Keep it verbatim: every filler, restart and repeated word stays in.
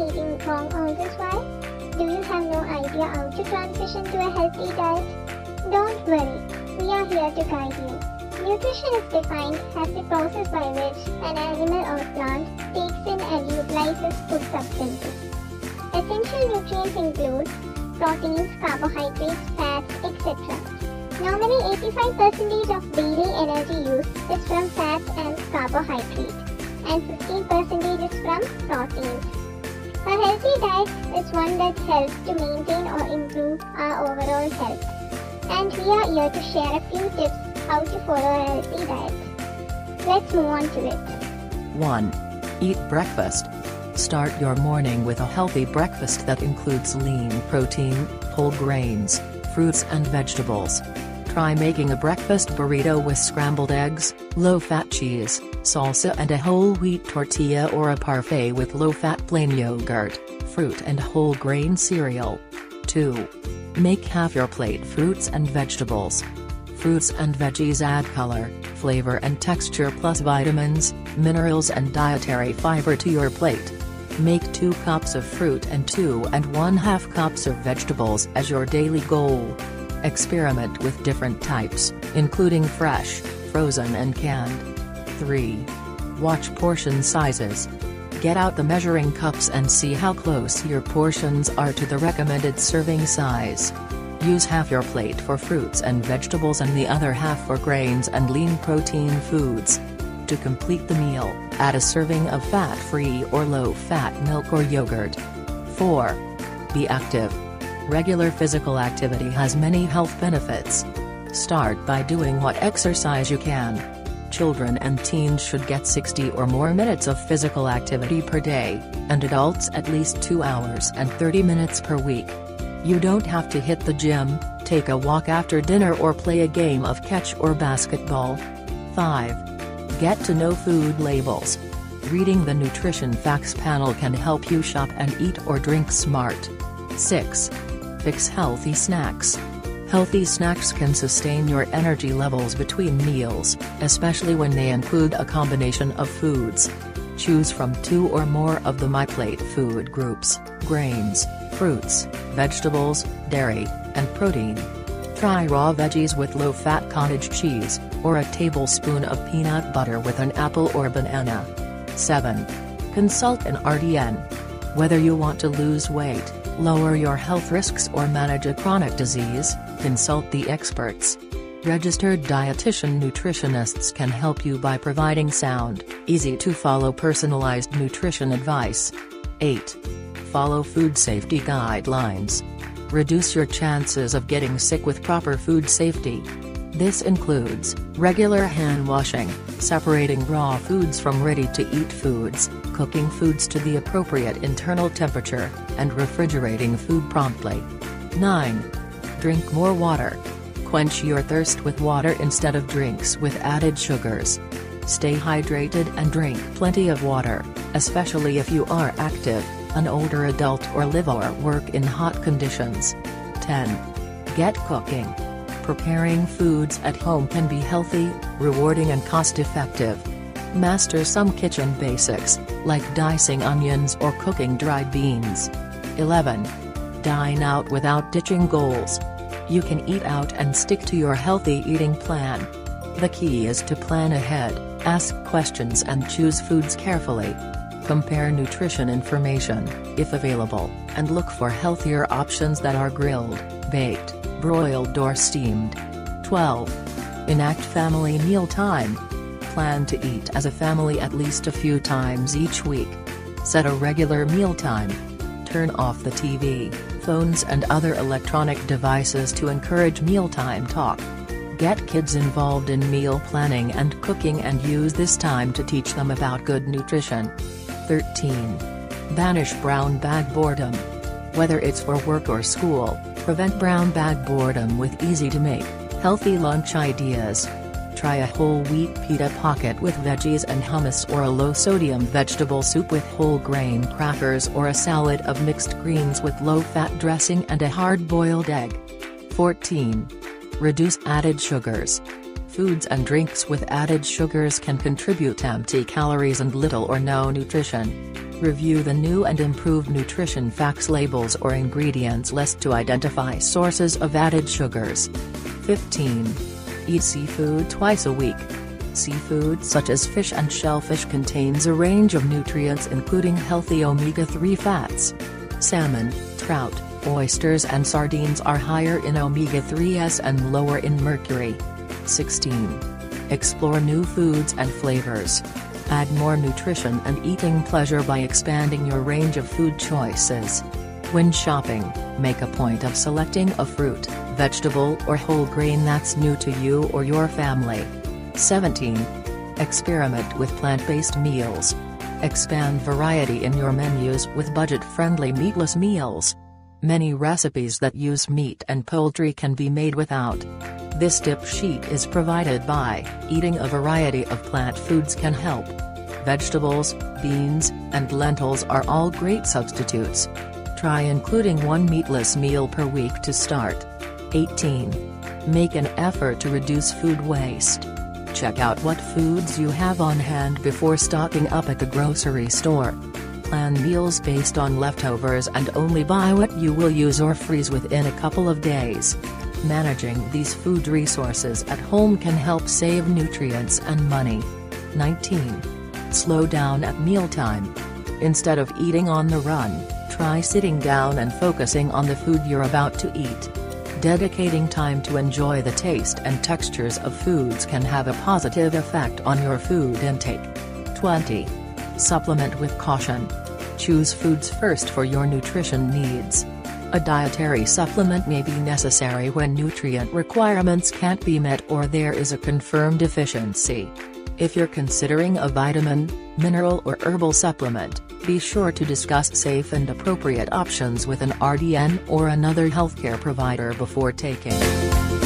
eating wrong all this while? Do you have no idea how to transition to a healthy diet? Don't worry, we are here to guide you. Nutrition is defined as the process by which an animal or plant takes in and utilizes food substances. Essential nutrients include proteins, carbohydrates, fats, et cetera. Normally, eighty-five percent of daily energy use is from fats and carbohydrates, and fifteen percent is from proteins. A healthy diet is one that helps to maintain or improve our overall health. And we are here to share a few tips how to follow a healthy diet. Let's move on to it. one. Eat breakfast. Start your morning with a healthy breakfast that includes lean protein, whole grains, fruits and vegetables. Try making a breakfast burrito with scrambled eggs, low-fat cheese, salsa and a whole wheat tortilla, or a parfait with low-fat plain yogurt, fruit and whole grain cereal. two. Make half your plate fruits and vegetables. Fruits and veggies add color, flavor and texture plus vitamins, minerals and dietary fiber to your plate. Make two cups of fruit and two and one half cups of vegetables as your daily goal. Experiment with different types, including fresh, frozen and canned. three. Watch portion sizes. Get out the measuring cups and see how close your portions are to the recommended serving size. Use half your plate for fruits and vegetables and the other half for grains and lean protein foods. To complete the meal, add a serving of fat-free or low-fat milk or yogurt. four. Be active. Regular physical activity has many health benefits. Start by doing what exercise you can. Children and teens should get sixty or more minutes of physical activity per day, and adults at least two hours and thirty minutes per week. You don't have to hit the gym, take a walk after dinner or play a game of catch or basketball. five. Get to know food labels. Reading the nutrition facts panel can help you shop and eat or drink smart. six. Fix healthy snacks. Healthy snacks can sustain your energy levels between meals, especially when they include a combination of foods. Choose from two or more of the MyPlate food groups: grains, fruits, vegetables, dairy, and protein. Try raw veggies with low-fat cottage cheese, or a tablespoon of peanut butter with an apple or banana. seven. Consult an R D N. Whether you want to lose weight, lower your health risks or manage a chronic disease, consult the experts. Registered dietitian nutritionists can help you by providing sound, easy-to-follow personalized nutrition advice. eight. Follow food safety guidelines. Reduce your chances of getting sick with proper food safety. This includes regular hand washing, separating raw foods from ready-to-eat foods, cooking foods to the appropriate internal temperature, and refrigerating food promptly. nine. Drink more water. Quench your thirst with water instead of drinks with added sugars. Stay hydrated and drink plenty of water, especially if you are active, an older adult or live or work in hot conditions. ten. Get cooking. Preparing foods at home can be healthy, rewarding and cost-effective. Master some kitchen basics, like dicing onions or cooking dried beans. eleven. Dine out without ditching goals. You can eat out and stick to your healthy eating plan. The key is to plan ahead, ask questions and choose foods carefully. Compare nutrition information, if available, and look for healthier options that are grilled, baked, broiled or steamed. twelve. Enact family meal time. Plan to eat as a family at least a few times each week. Set a regular meal time. Turn off the T V, phones and other electronic devices to encourage mealtime talk. Get kids involved in meal planning and cooking and use this time to teach them about good nutrition. thirteen. Banish brown bag boredom. Whether it's for work or school, prevent brown bag boredom with easy-to-make, healthy lunch ideas. Try a whole wheat pita pocket with veggies and hummus, or a low-sodium vegetable soup with whole grain crackers, or a salad of mixed greens with low-fat dressing and a hard-boiled egg. fourteen. Reduce added sugars. Foods and drinks with added sugars can contribute empty calories and little or no nutrition. review the new and improved nutrition facts labels or ingredients list to identify sources of added sugars. fifteen. Eat seafood twice a week. Seafood such as fish and shellfish contains a range of nutrients including healthy omega three fats. Salmon, trout, oysters and sardines are higher in omega threes and lower in mercury. sixteen. Explore new foods and flavors. Add more nutrition and eating pleasure by expanding your range of food choices. When shopping, make a point of selecting a fruit, vegetable or whole grain that's new to you or your family. seventeen. Experiment with plant-based meals. Expand variety in your menus with budget-friendly meatless meals. Many recipes that use meat and poultry can be made without. This tip sheet is provided by Eating a variety of plant foods can help. Vegetables, beans, and lentils are all great substitutes. Try including one meatless meal per week to start. eighteen. Make an effort to reduce food waste. Check out what foods you have on hand before stocking up at the grocery store. Plan meals based on leftovers and only buy what you will use or freeze within a couple of days. Managing these food resources at home can help save nutrients and money. nineteen. Slow down at mealtime. Instead of eating on the run, try sitting down and focusing on the food you're about to eat. Dedicating time to enjoy the taste and textures of foods can have a positive effect on your food intake. twenty. Supplement with caution. Choose foods first for your nutrition needs. A dietary supplement may be necessary when nutrient requirements can't be met or there is a confirmed deficiency. If you're considering a vitamin, mineral or herbal supplement, be sure to discuss safe and appropriate options with an R D N or another healthcare provider before taking.